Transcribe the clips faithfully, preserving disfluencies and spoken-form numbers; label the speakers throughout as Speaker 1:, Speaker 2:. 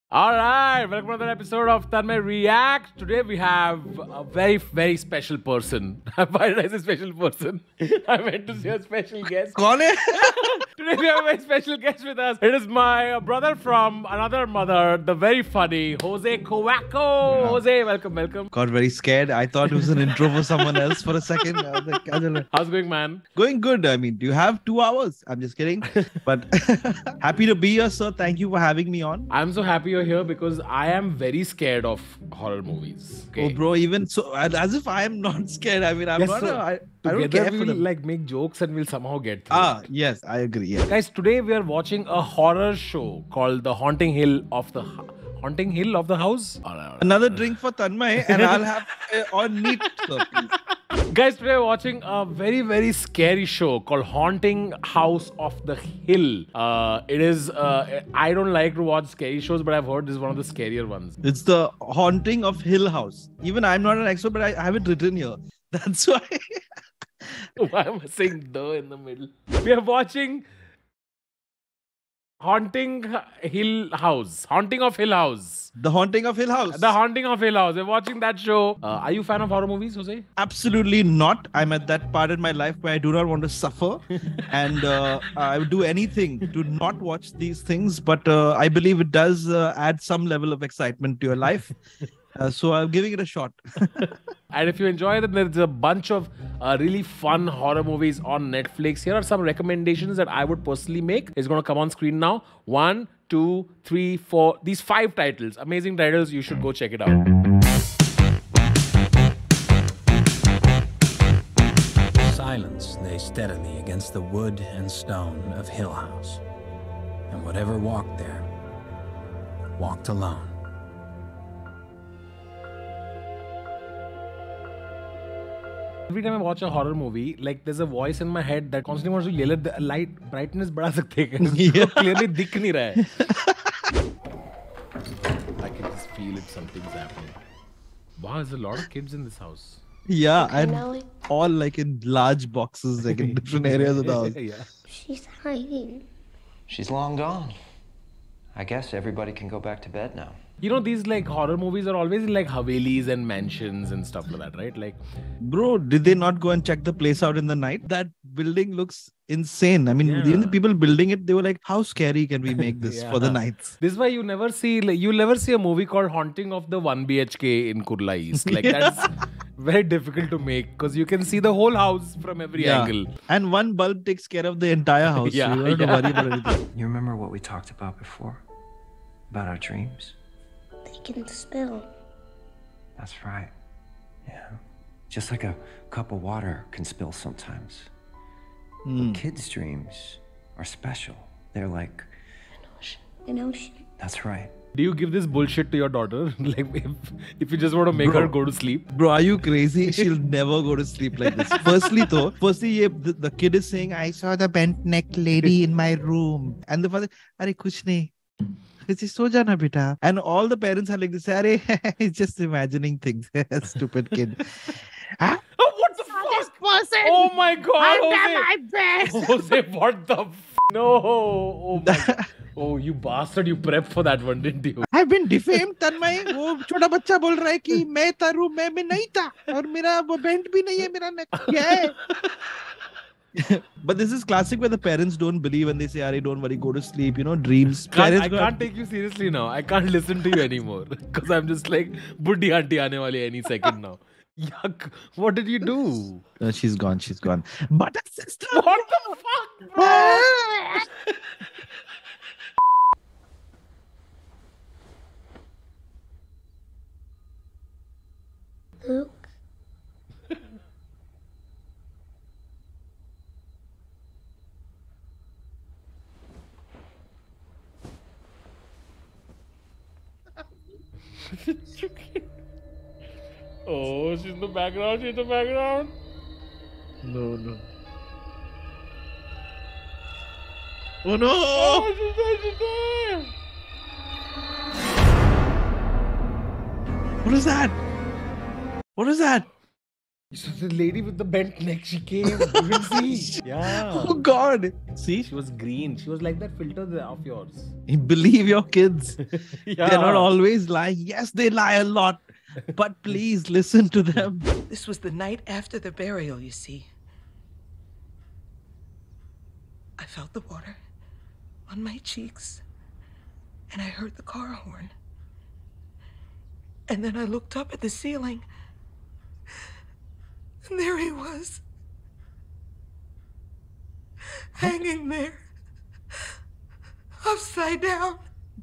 Speaker 1: All right, welcome to another episode of Tanmay React. Today we have a very, very special person. Why did I say special person? I meant to say a special guest.
Speaker 2: कौन है?
Speaker 1: Today we have a very special guest with us. It is my brother from another mother, the very funny Jose Covaco. Yeah. Jose, welcome, welcome.
Speaker 2: Got very scared. I thought it was an intro for someone else for a second. I was like, I don't know.
Speaker 1: How's it going, man?
Speaker 2: Going good. I mean, do you have two hours? I'm just kidding. But happy to be here, sir. Thank you for having me on.
Speaker 1: I'm so happy you're here because I am very scared of horror movies. Okay?
Speaker 2: Oh, bro, even so, as if I am not scared. I mean, I'm
Speaker 1: yes,
Speaker 2: not.
Speaker 1: So
Speaker 2: a, I, I don't
Speaker 1: together
Speaker 2: care
Speaker 1: we
Speaker 2: for
Speaker 1: will
Speaker 2: them.
Speaker 1: like make jokes and we'll somehow get through.
Speaker 2: Ah, yes, I agree. Yeah.
Speaker 1: Guys, today we are watching a horror show called The Haunting Hill of the Haunting Hill of the House.
Speaker 2: Another drink for Tanmay, and I'll have uh, on neat, sir, please.
Speaker 1: Guys, today we're watching a very, very scary show called Haunting House of the Hill. Uh, it is, uh, I don't like to watch scary shows, but I've heard this is one of the scarier ones.
Speaker 2: It's the Haunting of Hill House. Even I'm not an expert, but I have it written here. That's why.
Speaker 1: Why am I saying the in the middle? We are watching Haunting Hill House. Haunting of Hill House.
Speaker 2: The Haunting of Hill House.
Speaker 1: The Haunting of Hill House. We're watching that show. Uh, are you a fan of horror movies, Jose?
Speaker 2: Absolutely not. I'm at that part in my life where I do not want to suffer. and uh, I would do anything to not watch these things. But uh, I believe it does uh, add some level of excitement to your life. Uh, so I'm giving it a shot.
Speaker 1: And if you enjoy it, there's a bunch of uh, really fun horror movies on Netflix. Here are some recommendations that I would personally make. It's going to come on screen now. One, two, three, four. These five titles. Amazing titles. You should go check it out.
Speaker 3: Silence lay steadily against the wood and stone of Hill House. And whatever walked there, walked alone.
Speaker 1: Every time I watch a horror movie, like there's a voice in my head that constantly wants to yell at the light brightness बढ़ा सकते हैं क्या? Clearly दिख नहीं रहा है. I can just feel it. Something's happening. Wow, there's a lot of kids in this house.
Speaker 2: Yeah,
Speaker 4: Okay,
Speaker 2: and
Speaker 4: Nelly.
Speaker 2: all like in large boxes, like in different areas of the house.
Speaker 1: Yeah.
Speaker 4: She's hiding.
Speaker 5: She's long gone. I guess everybody can go back to bed now.
Speaker 1: You know, these like horror movies are always in like Havelis and mansions and stuff like that, right? Like,
Speaker 2: Bro, did they not go and check the place out in the night? That building looks insane. I mean,
Speaker 1: Yeah.
Speaker 2: even the people building it, they were like, how scary can we make this
Speaker 1: Yeah.
Speaker 2: for the nights?
Speaker 1: this is why you never see, like, you'll never see a movie called Haunting of the one B H K in Kurla East. Like, that's very difficult to make because you can see the whole house from every angle.
Speaker 2: And one bulb takes care of the entire house.
Speaker 1: Yeah,
Speaker 2: So you don't
Speaker 1: yeah.
Speaker 2: have to worry about anything.
Speaker 5: You remember what we talked about before? About our dreams?
Speaker 4: They can spill.
Speaker 5: That's right. Yeah. Just like a cup of water can spill sometimes. But kids' dreams are special. They're like,
Speaker 4: An ocean. An ocean.
Speaker 5: that's right.
Speaker 1: Do you give this bullshit to your daughter? Like, if, if you just want to make
Speaker 2: Bro.
Speaker 1: her go to sleep?
Speaker 2: Bro, are you crazy? She'll never go to sleep like this. Firstly, though, firstly, ye, the, the kid is saying, I saw the bent neck lady in my room. And the father, Are kuch nahi. So jana beta. And all the parents are like this, Are he's just imagining things. Stupid kid. Huh?
Speaker 1: Oh, what the fuck? Oh my god,
Speaker 4: I've
Speaker 1: Jose.
Speaker 4: done my best.
Speaker 1: Jose, what the f? No. Oh my god. Oh, you bastard. You prepped for that one, didn't you?
Speaker 2: I've been defamed, Tanmay. वो छोटा बच्चा बोल रहा है कि मैं तारू मैं मैं नहीं था और मेरा वो बेंट भी नहीं है मेरा neck. Yeah. But this is classic where the parents don't believe and they say, Are don't worry, go to sleep, you know, dreams.
Speaker 1: Can't,
Speaker 2: Parents
Speaker 1: I
Speaker 2: go-
Speaker 1: can't take you seriously now. I can't listen to you anymore. Because I'm just like, Buddhi auntie aane wali any second now. Yuck. What did you do?
Speaker 2: Uh, she's gone, she's gone. But sister.
Speaker 1: What the fuck, bro?
Speaker 4: Luke.
Speaker 1: Oh, she's in the background. She's in the background.
Speaker 2: No, no. Oh no!
Speaker 1: Oh, she's there. She's there.
Speaker 2: What is that? What is that?
Speaker 1: So the lady with the bent neck, she came. You can see. Yeah.
Speaker 2: Oh God. See?
Speaker 1: She was green. She was like that filter there of yours.
Speaker 2: Believe your kids.
Speaker 1: Yeah.
Speaker 2: They're not always lying. Yes, they lie a lot. But please listen to them.
Speaker 6: This was the night after the burial, you see. I felt the water on my cheeks, and I heard the car horn. And then I looked up at the ceiling, and there he was, hanging there, upside down.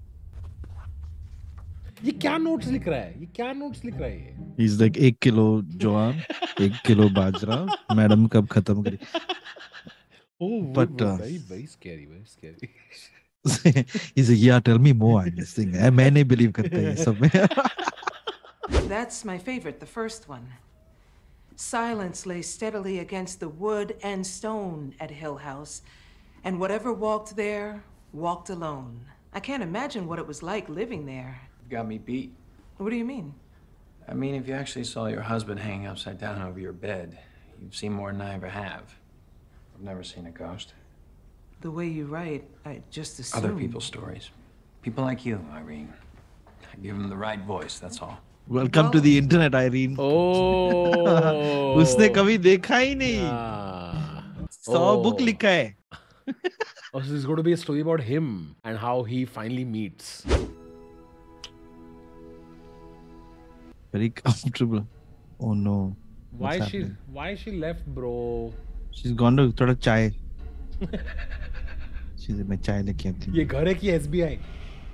Speaker 1: ये क्या notes लिख रहा है? ये क्या notes लिख रहा है ये?
Speaker 2: He's like एक किलो ज्वार, एक किलो बाजरा. मैडम कब खत्म करी?
Speaker 1: Oh,
Speaker 2: But,
Speaker 1: very,
Speaker 2: uh,
Speaker 1: very, very scary, very scary.
Speaker 2: He's like, yeah, tell me more. I'm listening. मैं नहीं believe करता ये सब में.
Speaker 6: That's my favorite, the first one. Silence lay steadily against the wood and stone at Hill House, and whatever walked there walked alone. I can't imagine what it was like living there.
Speaker 3: Got me beat.
Speaker 6: What do you mean?
Speaker 3: I mean, if you actually saw your husband hanging upside down over your bed, you've seen more than I ever have. I've never seen a ghost.
Speaker 6: The way you write, I just assumed.
Speaker 3: Other people's stories. People like you, Irene. I give them the right voice, that's all.
Speaker 2: Welcome to the internet, Irene.
Speaker 1: Oh.
Speaker 2: उसने कभी देखा ही नहीं.
Speaker 1: Ah.
Speaker 2: सौ
Speaker 1: Oh.
Speaker 2: book लिखा है.
Speaker 1: Oh, so there's going to be a story about him and how he finally meets.
Speaker 2: Very comfortable. Oh no.
Speaker 1: Why
Speaker 2: What's
Speaker 1: she?
Speaker 2: happening?
Speaker 1: Why she left, bro?
Speaker 2: She's gone to थोड़ा चाय. She's like, मैं चाय लेके आती हूँ.
Speaker 1: ये घर है कि S B I?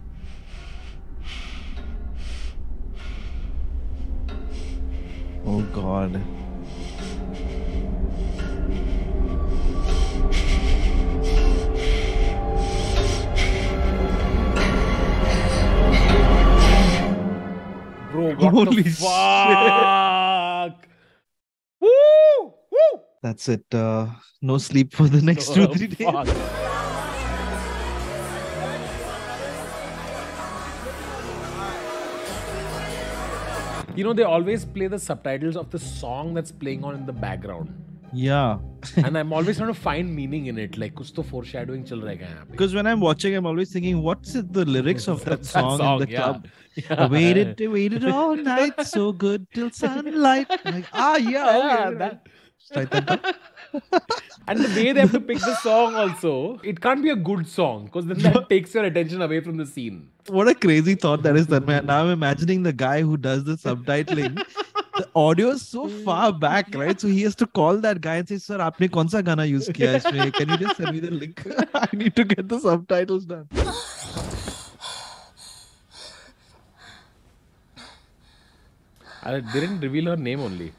Speaker 2: Oh God.
Speaker 1: Bro, what
Speaker 2: Holy
Speaker 1: the
Speaker 2: shit.
Speaker 1: fuck? Woo! Woo!
Speaker 2: That's it. Uh, no sleep for the next two
Speaker 1: Oh,
Speaker 2: three days.
Speaker 1: fuck. You know, they always play the subtitles of the song that's playing on in the background.
Speaker 2: Yeah.
Speaker 1: And I'm always trying to find meaning in it. Like, kuch to foreshadowing chal raha hai yahan pe.
Speaker 2: Because when I'm watching, I'm always thinking, what's it, the lyrics of that,
Speaker 1: That
Speaker 2: song,
Speaker 1: song,
Speaker 2: in the
Speaker 1: yeah.
Speaker 2: club?
Speaker 1: Yeah.
Speaker 2: I waited, waited all night, so good till sunlight. I'm like, ah, yeah.
Speaker 1: Yeah,
Speaker 2: okay.
Speaker 1: that-
Speaker 2: Write that down.
Speaker 1: And the way they have to pick the song also, it can't be a good song because then that takes your attention away from the scene.
Speaker 2: What a crazy thought that is, Tanmay. Now I'm imagining the guy who does the subtitling. The audio is so far back, right? So he has to call that guy and say, "Sir, आपने कौन सा गाना use किया है इसमें? Can you just send me the link? I need to get the subtitles done."
Speaker 1: I didn't reveal her name only.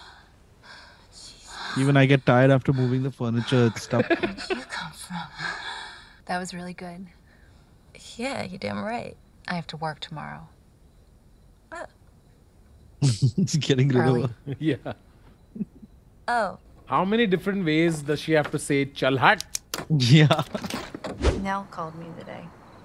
Speaker 2: Even I get tired after moving the furniture and stuff.
Speaker 7: Where did you come from? That was really good. Yeah, you're damn right. I have to work tomorrow. Oh.
Speaker 2: It's getting rid
Speaker 7: Early.
Speaker 2: of her.
Speaker 1: Yeah.
Speaker 7: Oh,
Speaker 1: How many different ways does she have to say chal hat?
Speaker 2: Yeah.
Speaker 7: Nell called me today.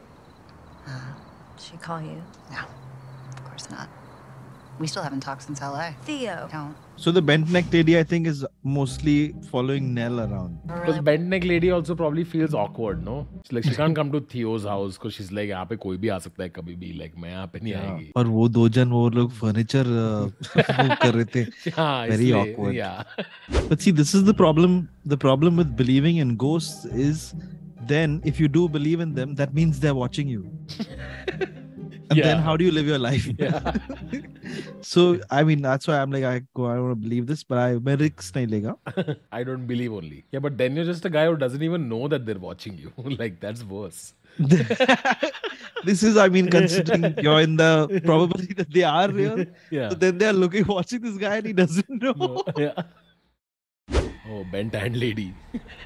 Speaker 7: She call you?
Speaker 8: No, of course not. We still haven't talked since L A.
Speaker 7: Theo.
Speaker 8: Don't.
Speaker 2: So the bent neck lady, I think, is mostly following Nell around.
Speaker 1: Because bent neck lady also probably feels awkward, no? It's like she can't come to Theo's house because she's like, यहाँ पे कोई भी आ सकता है कभी भी, like मैं यहाँ पे नहीं आएगी.
Speaker 2: और वो दो जन वो लोग furniture uh, move कर रहे थे.
Speaker 1: हाँ,
Speaker 2: Very
Speaker 1: इसलिए,
Speaker 2: awkward.
Speaker 1: Yeah.
Speaker 2: But see, this is the problem. The problem with believing in ghosts is then if you do believe in them, that means they're watching you. And
Speaker 1: Yeah.
Speaker 2: then how do you live your life?
Speaker 1: Yeah.
Speaker 2: So, I mean, that's why I'm like, I go, I don't want to believe this, but I मैं risk नहीं लेगा.
Speaker 1: I don't believe only. Yeah, but then you're just a guy who doesn't even know that they're watching you. Like, that's worse.
Speaker 2: This is, I mean, considering you're in the probability that they are real.
Speaker 1: Yeah.
Speaker 2: So then they're looking, watching this guy and he doesn't know.
Speaker 1: No, yeah. Oh, bent hand lady.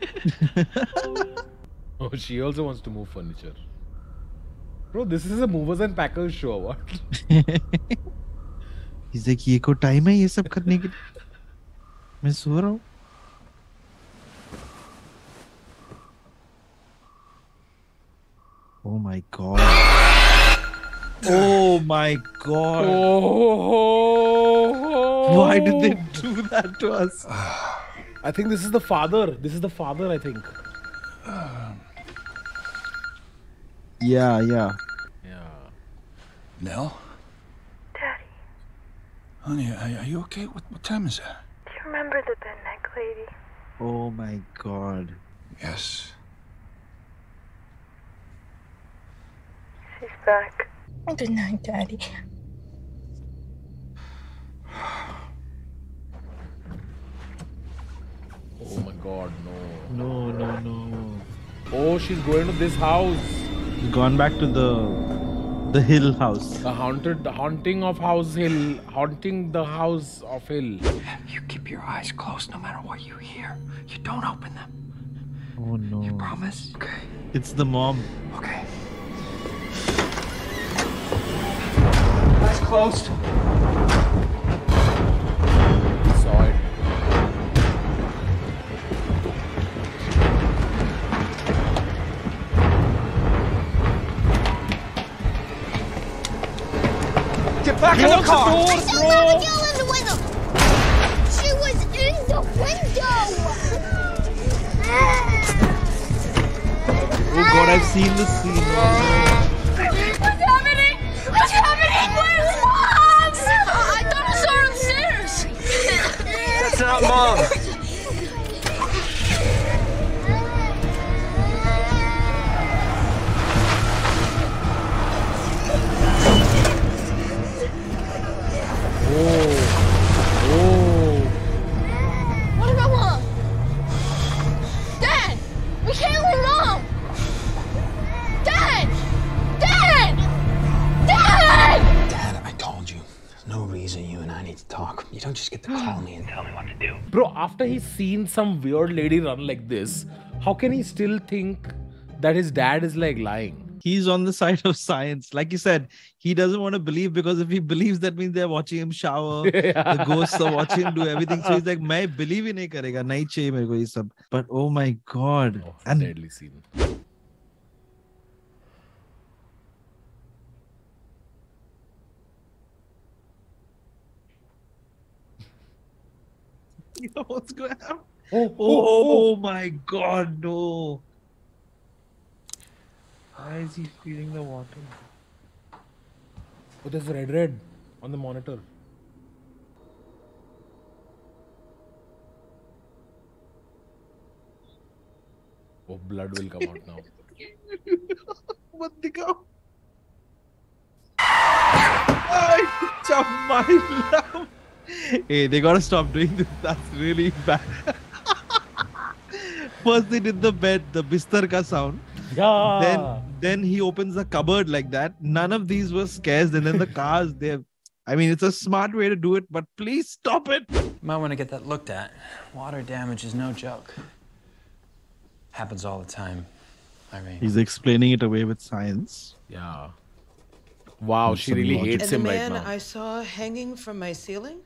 Speaker 1: Oh, she also wants to move furniture. Bro, this is a movers and packers show. What?
Speaker 2: He's like, ये को time है ये सब करने के लिए. मैं सो रहा हूँ. Oh my god. Oh my god.
Speaker 1: Oh,
Speaker 2: Why did they do that to us?
Speaker 1: I think this is the father. This is the father, I think.
Speaker 2: Yeah, yeah.
Speaker 1: Yeah.
Speaker 3: Nell?
Speaker 9: Daddy,
Speaker 3: Honey, are, are you okay? What, what time is it?
Speaker 9: do you remember the bent neck lady?
Speaker 2: Oh my god.
Speaker 3: Yes.
Speaker 9: She's back.
Speaker 4: Good night, Daddy.
Speaker 1: Oh my god, no.
Speaker 2: No, no, no.
Speaker 1: Oh, she's going to this house.
Speaker 2: He's gone back to the the hill house.
Speaker 1: The haunted, the haunting of House Hill. Haunting the house of Hill.
Speaker 5: You keep your eyes closed no matter what you hear. You don't open them.
Speaker 2: Oh no.
Speaker 5: You promise? Okay.
Speaker 2: It's the mom.
Speaker 5: Okay. Eyes closed.
Speaker 1: He saw it.
Speaker 5: Get back in the car!
Speaker 4: I saw Abigail in the window. She was in the window.
Speaker 2: Oh god, I've seen this scene.
Speaker 4: What's happening? What's happening? Where's Mom? I thought I saw her upstairs.
Speaker 5: That's not Mom!
Speaker 4: What about Mom? Dad! We can't leave Mom! Dad! Dad! Dad!
Speaker 3: Dad, I told you. There's no reason you and I need to talk. You don't just get to call me and tell me what to do.
Speaker 1: Bro, after he's seen some weird lady run like this, how can he still think that his dad is like lying?
Speaker 2: He's on the side of science. Like you said, he doesn't want to believe because if he believes, that means they're watching him shower. The ghosts are watching him do everything. So he's like, "मैं believe ही नहीं करेगा, नहीं चाहिए मेरे को ये सब." But oh my god,
Speaker 1: Oh,
Speaker 2: and
Speaker 1: deadly scene.
Speaker 2: you know what's gonna happen?
Speaker 1: Oh,
Speaker 2: Oh, my god, no! Why is he feeling the water?
Speaker 1: Oh, there's red, red on the monitor. Oh, blood will come out now.
Speaker 2: What the go? Ay, Chamai. Hey, they gotta stop doing this. That's really bad. First they did the bed, the bistar ka sound.
Speaker 1: Yeah.
Speaker 2: Then then he opens the cupboard like that. None of these were scares. And then the cars, they I mean, it's a smart way to do it, but please stop it.
Speaker 3: Might want to get that looked at. Water damage is no joke. Happens all the time. I mean,
Speaker 2: He's explaining it away with science.
Speaker 1: Yeah. Wow, she
Speaker 2: some
Speaker 1: really
Speaker 2: logic.
Speaker 1: hates
Speaker 6: And the
Speaker 1: him
Speaker 6: man
Speaker 1: right now.
Speaker 6: I saw hanging from my ceiling?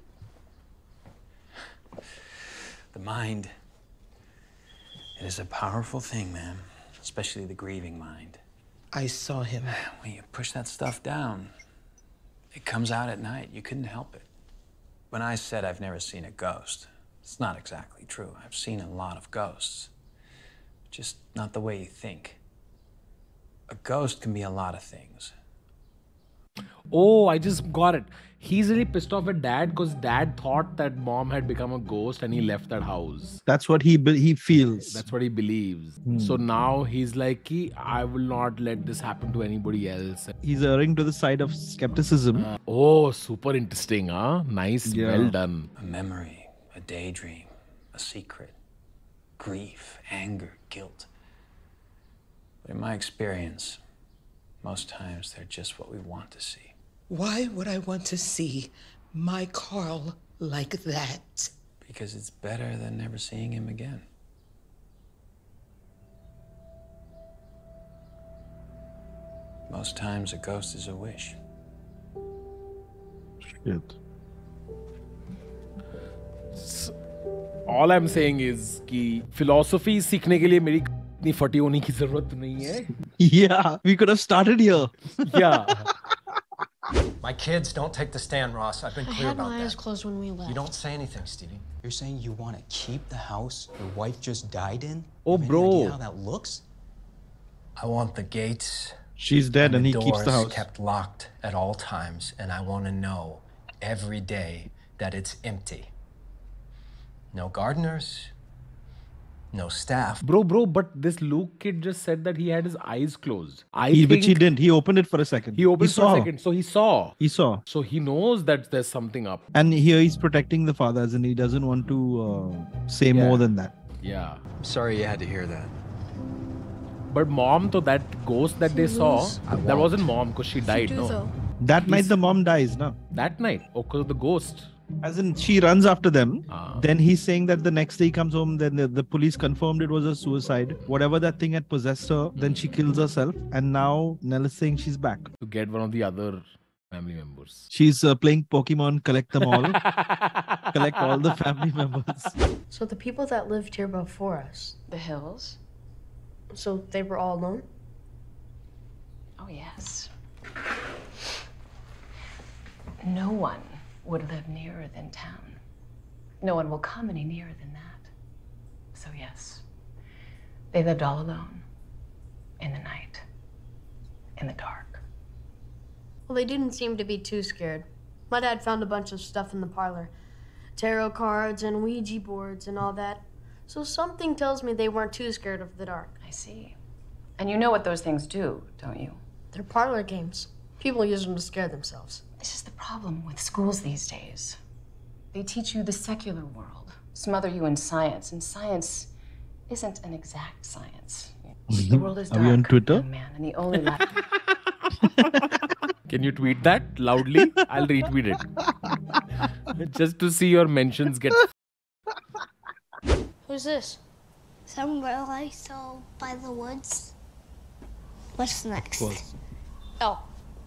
Speaker 3: the mind. It is a powerful thing, man. Especially the grieving mind.
Speaker 6: I saw him.
Speaker 3: When you push that stuff down, it comes out at night. You couldn't help it. When I said I've never seen a ghost, it's not exactly true. I've seen a lot of ghosts. Just not the way you think. A ghost can be a lot of things.
Speaker 1: Oh, I just got it. He's really pissed off at dad because dad thought that mom had become a ghost and he left that house.
Speaker 2: That's what he be- he feels.
Speaker 1: That's what he believes.
Speaker 2: Hmm.
Speaker 1: So now he's like, "Ki, I will not let this happen to anybody else."
Speaker 2: He's erring to the side of skepticism.
Speaker 1: Uh, oh, super interesting, huh? Nice,
Speaker 2: Yeah.
Speaker 1: well done.
Speaker 3: A memory, a daydream, a secret, grief, anger, guilt. But in my experience, most times they're just what we want to see.
Speaker 6: Why would I want to see my Carl like that?
Speaker 3: Because it's better than never seeing him again. Most times a ghost is a wish.
Speaker 2: Shit.
Speaker 1: All I'm saying is कि philosophy सीखने के लिए मेरी इतनी फटी होने की जरूरत नहीं है.
Speaker 2: Yeah, we could have started here.
Speaker 1: Yeah.
Speaker 10: My
Speaker 3: My kids don't take the stand, Ross. I've been
Speaker 10: I
Speaker 3: clear
Speaker 10: had
Speaker 3: about
Speaker 10: my eyes
Speaker 3: that.
Speaker 10: closed when we left.
Speaker 3: You don't say anything, Stevie.
Speaker 11: You're saying you want to keep the house your wife just died in?
Speaker 1: Oh,
Speaker 11: You have any
Speaker 1: bro.
Speaker 11: idea how that looks?
Speaker 3: I want the gates
Speaker 2: She's dead and,
Speaker 3: the
Speaker 2: he keeps the
Speaker 3: doors
Speaker 2: house.
Speaker 3: kept locked at all times, and I want to know every day that it's empty. No gardeners, no staff.
Speaker 1: Bro, bro, but this Luke kid just said that he had his eyes closed. I
Speaker 2: He,
Speaker 1: think
Speaker 2: which he didn't. He opened it for a second.
Speaker 1: he opened
Speaker 2: he
Speaker 1: for
Speaker 2: saw.
Speaker 1: a second. So he saw.
Speaker 2: He saw.
Speaker 1: So he knows that there's something up.
Speaker 2: And here he's protecting the fathers and he doesn't want to uh, say
Speaker 1: Yeah.
Speaker 2: more than that.
Speaker 1: Yeah.
Speaker 3: I'm sorry you had to hear that.
Speaker 1: But mom, to that ghost that they saw, that wasn't mom because she died,
Speaker 10: do,
Speaker 1: no?
Speaker 10: though.
Speaker 2: That night the mom dies, no?
Speaker 1: That night. Oh, because of the ghost.
Speaker 2: As in, she runs after them.
Speaker 1: Ah.
Speaker 2: Then he's saying that the next day he comes home, then the, the police confirmed it was a suicide. Whatever that thing had possessed her, then she kills herself. And now Nell is saying she's back.
Speaker 1: To get one of the other family members.
Speaker 2: She's uh, playing Pokemon, collect them all. Collect all the family members.
Speaker 10: So the people that lived here before us,
Speaker 7: The Hills?
Speaker 10: so they were all alone?
Speaker 7: Oh, yes. No one would live nearer than town. No one will come any nearer than that. So, yes, they lived all alone, in the night, in the dark.
Speaker 10: Well, they didn't seem to be too scared. My dad found a bunch of stuff in the parlor. Tarot cards and Ouija boards and all that. So something tells me they weren't too scared of the dark.
Speaker 7: I see. And you know what those things do, don't you?
Speaker 10: They're parlor games. People use them to scare themselves.
Speaker 7: This is the problem with schools these days. They teach you the secular world, smother you in science, and science isn't an exact science. The world is
Speaker 2: Are
Speaker 7: dark,
Speaker 2: we on Twitter?
Speaker 7: young man, and the only light.
Speaker 1: Can you tweet that loudly? I'll retweet it. Just to see your mentions get.
Speaker 10: Who's this?
Speaker 12: Some girl I saw by the woods. What's next?
Speaker 2: course.
Speaker 10: Oh,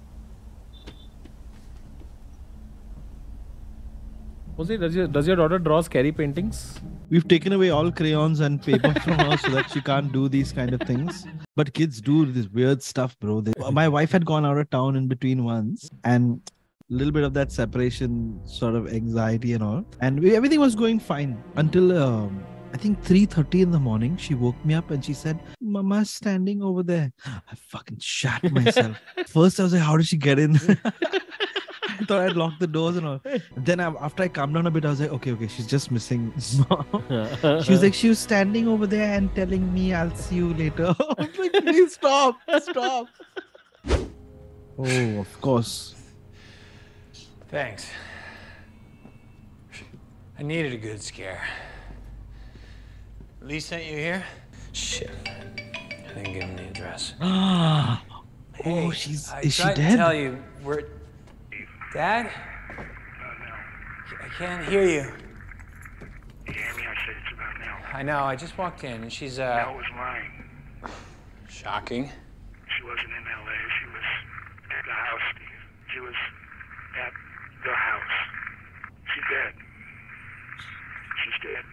Speaker 1: Jose, does your, does your daughter draw scary paintings?
Speaker 2: We've taken away all crayons and paper from her so that she can't do these kind of things. But kids do this weird stuff, bro. They, my wife had gone out of town in between once and a little bit of that separation sort of anxiety and all. And we, everything was going fine until um, I think three thirty in the morning. She woke me up and she said, Mama's standing over there. I fucking shat myself. First I was like, how did she get in? I thought I'd locked the doors and all. Then I, after I calmed down a bit, I was like, okay, okay, she's just missing mom. She was like, she was standing over there and telling me, I'll see you later. I was like, please stop, stop. Oh, of course.
Speaker 3: Thanks. I needed a good scare. Lee sent you here? Shit. I didn't give him the address.
Speaker 2: Ah.
Speaker 3: Hey,
Speaker 2: Oh, she's
Speaker 3: I
Speaker 2: is she
Speaker 3: tried
Speaker 2: dead?
Speaker 3: to tell you, we're... Dad? I can't hear you.
Speaker 13: You hear me? I said it's about Nell.
Speaker 3: I know, I just walked in and she's, uh...
Speaker 13: Nell was lying.
Speaker 3: Shocking.
Speaker 13: She wasn't in L A. She was at the house, Steve. She was at the house. She's dead. She's dead.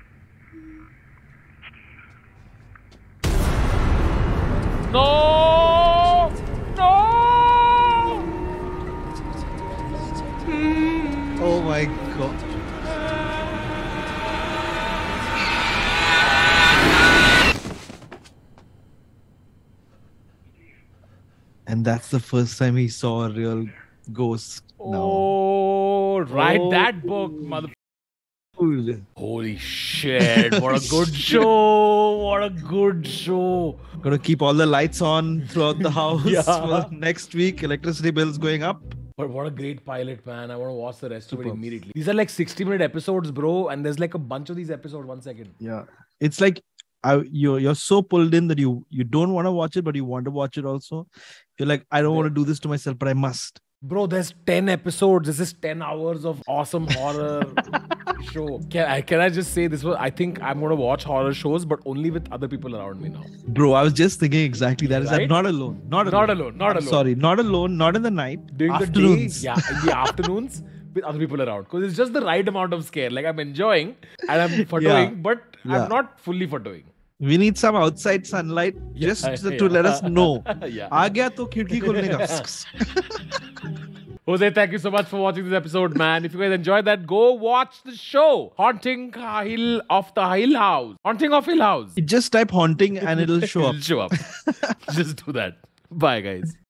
Speaker 1: No! No!
Speaker 2: Oh my god. And that's the first time he saw a real ghost.
Speaker 1: Oh, write
Speaker 2: Oh.
Speaker 1: that book, mother.
Speaker 2: No.
Speaker 1: Holy shit! What a good show! What a good show!
Speaker 2: Gonna keep all the lights on throughout the house.
Speaker 1: Yeah.
Speaker 2: For next week, electricity bills going up.
Speaker 1: But what a great pilot, man! I want to watch the rest of it
Speaker 2: Superb.
Speaker 1: immediately. These are like sixty-minute episodes, bro, and there's like a bunch of these episodes. One second.
Speaker 2: Yeah, it's like I, you're you're so pulled in that you you don't want to watch it, but you want to watch it also. You're like, I don't want to do this to myself, but I must.
Speaker 1: Bro, there's ten episodes. This is ten hours of awesome horror show. Can I, can I just say this was, I think I'm going to watch horror shows, but only with other people around me now.
Speaker 2: Bro, I was just thinking exactly that. Is
Speaker 1: Right?
Speaker 2: that not alone? Not alone.
Speaker 1: Not alone, not
Speaker 2: I'm
Speaker 1: alone.
Speaker 2: Sorry, not alone. Not in the night.
Speaker 1: During
Speaker 2: Afternoons.
Speaker 1: the day, yeah, in the afternoons with other people around. Because it's just the right amount of scare. Like I'm enjoying and I'm photoing,
Speaker 2: Yeah.
Speaker 1: but
Speaker 2: Yeah.
Speaker 1: I'm not fully photoing.
Speaker 2: We need some outside sunlight just
Speaker 1: Yeah,
Speaker 2: to
Speaker 1: yeah.
Speaker 2: let us know.
Speaker 1: Yeah.
Speaker 2: आ गया तो खिड़की खोलने का.
Speaker 1: Jose, thank you so much for watching this episode, man. If you guys enjoyed that, go watch the show. Haunting Hill of the Hill House. Haunting of Hill House.
Speaker 2: Just type haunting and it'll show up.
Speaker 1: It'll show up. Just do that. Bye, guys.